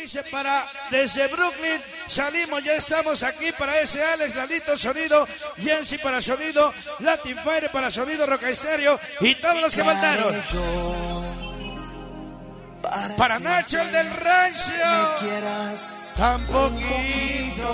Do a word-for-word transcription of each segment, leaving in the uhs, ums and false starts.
Dice para desde Brooklyn salimos, ya estamos aquí para ese Alex, Lalito Sonido, Jensi para sonido, Latin Fire para sonido, Roca Estéreo y todos los que faltaron. Para Nacho el del rancho, tan poquito.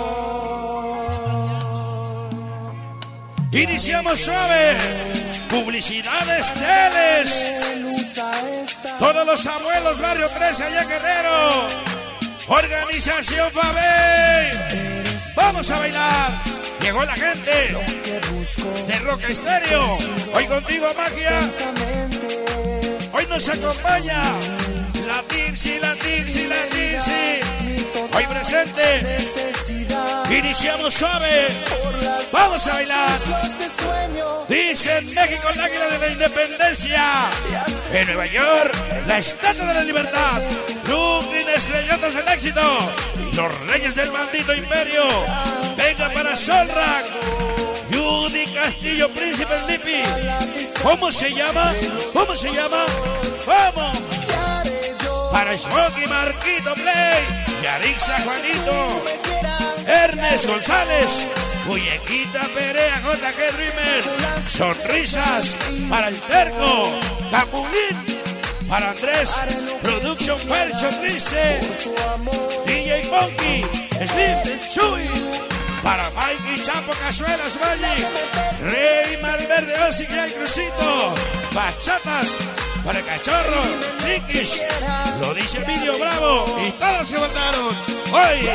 Iniciamos suave. Publicidades teles. Todos los abuelos, Barrio trece, allá Guerrero. Organización Fabey. Vamos a bailar. Llegó la gente de Roca Estéreo. Hoy contigo, Magia. Hoy nos acompaña la Tipsy, la Tipsy, la Tipsy. Hoy presente. Iniciamos suave. Vamos a bailar. Dicen México, el águila de la independencia. En Nueva York, la estatua de la libertad. Brooklyn, estrellatas del éxito. Los reyes del maldito imperio. Venga para Solrak. Judy Castillo, Príncipe Sleepy. ¿Cómo se llama? ¿Cómo se llama? ¿Cómo? Para Smokey, Marquito Play. Yarixa, Juanito. Ernest González. Muñequita Perea, J G Dreamer. Sonrisas para el Terco. Capulín para Andrés. Production Felcho Triste. D J Monkey. Slim Chuy. Para Mikey Chapo Cazuelas Valle. Rey Malverde Osi y Crucito. Bachatas para Cachorro. Chiquis. Lo dice Emilio Bravo. Y todos se votaron. Hoy.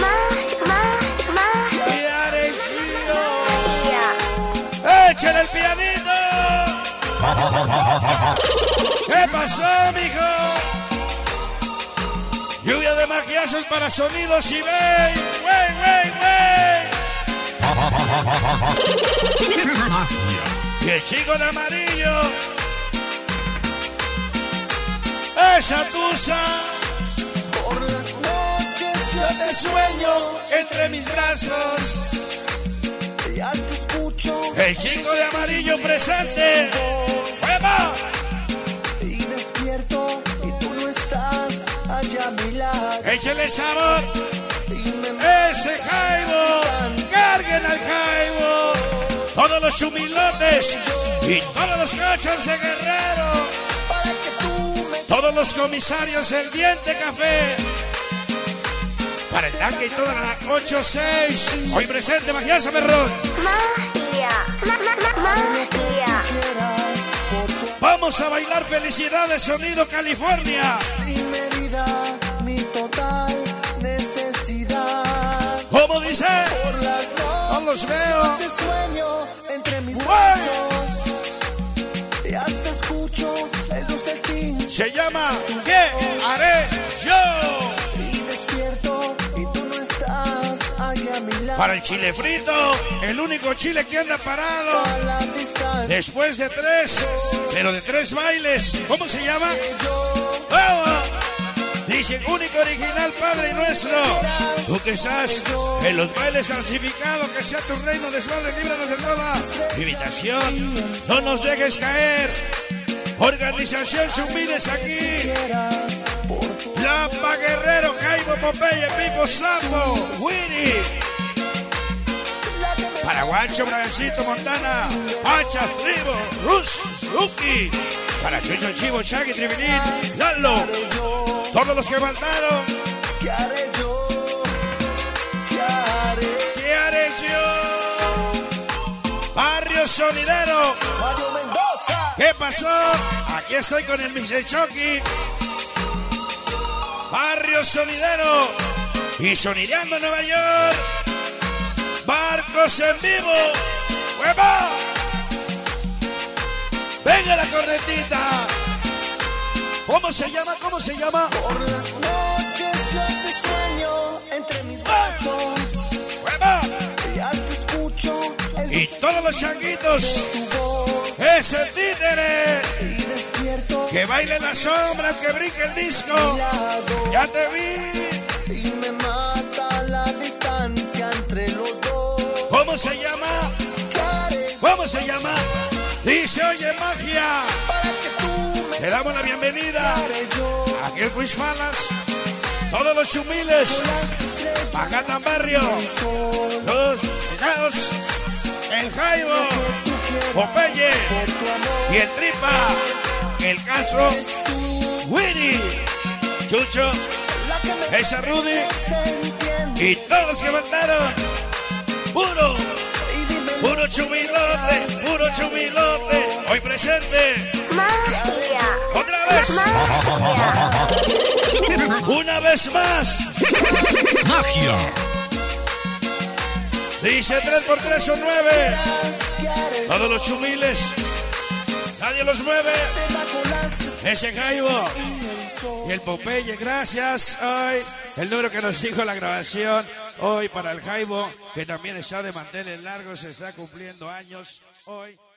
¡Échale el pianito! ¿Qué pasó, mijo? Lluvia de maquillazos para sonidos y wey, wey, wey, wey. Y el chico de amarillo. Esa tusa. Por las noches yo te sueño entre mis brazos. Ya te escucho. El chico de amarillo presente. ¡Hueva! Y despierto y tú no estás allá a mi lado. Échale sabor. Ese Jaibo. Carguen al Jaibo. Todos los chumilotes y todos los cachos de Guerrero. Todos los comisarios del Diente Café. Para el tanque y toda la ocho seis. Hoy presente, Magiaza Perrón. Magia, ma, ma, ma, magia. Vamos a bailar Felicidades, Sonido California. Sin medida, mi total necesidad. ¿Cómo dice? Por las noches, no los veo. Te sueño entre mis brazos. Y hasta escucho el dulce tin. Se llama ¿Qué haré yo? Para el chile frito, el único chile que anda parado después de tres, pero de tres bailes. ¿Cómo se llama? ¡Vamos! Dice único, original, Padre nuestro. Tú que estás en los bailes santificados, que sea tu reino, desmadre, líbranos de toda invitación. No nos dejes caer. Organización Sumides aquí. Lampa Guerrero, Jaibo, Popeye, Pipo, Sambo, Winnie. Para Guacho, Brancito, Montana, Pachas, Tribo, Rus, Ruki. Para Chucho, Chivo, Shaggy, Tribilín, Lalo. Todos los que faltaron. ¿Qué haré yo? ¿Qué haré? ¿Qué haré yo? Barrio Sonidero. Mario Mendoza. ¿Qué pasó? Aquí estoy con el mister Chucky. Barrio Sonidero. Y sonideando en Nueva York. Barcos en vivo. ¡Hueva! Venga la cornetita. ¿Cómo se llama? ¿Cómo se llama? Por las noches yo te sueño entre mis brazos. ¡Hueva! Ya te escucho. Y todos los changuitos. Ese títere. Y despierto. Que baile la sombra, que brinque el disco. Ya te vi. Y me mata la distancia entre los dos. ¿Cómo se llama? ¿Cómo se llama? Dice, oye, Magia. Le damos la bienvenida a aquel Quiz Palace. Todos los chumiles. Bajatan Barrio. Los pegados. El Jaibo. Popeye. Y el Tripa. El Caso. Winnie. Chucho. Esa Rudy. Y todos los que mandaron. Puro. Puro chumilote. Puro chumilote. Hoy presente. Magia. Otra vez. Magia. Una vez más. Magia. Dice tres por tres son nueve. Todos los chumiles. Nadie los mueve. Ese Jaibo. Y el Popeye, gracias. Hoy, el número que nos dijo la grabación. Hoy para el Jaibo, que también está de mantener largo, se está cumpliendo años. Hoy.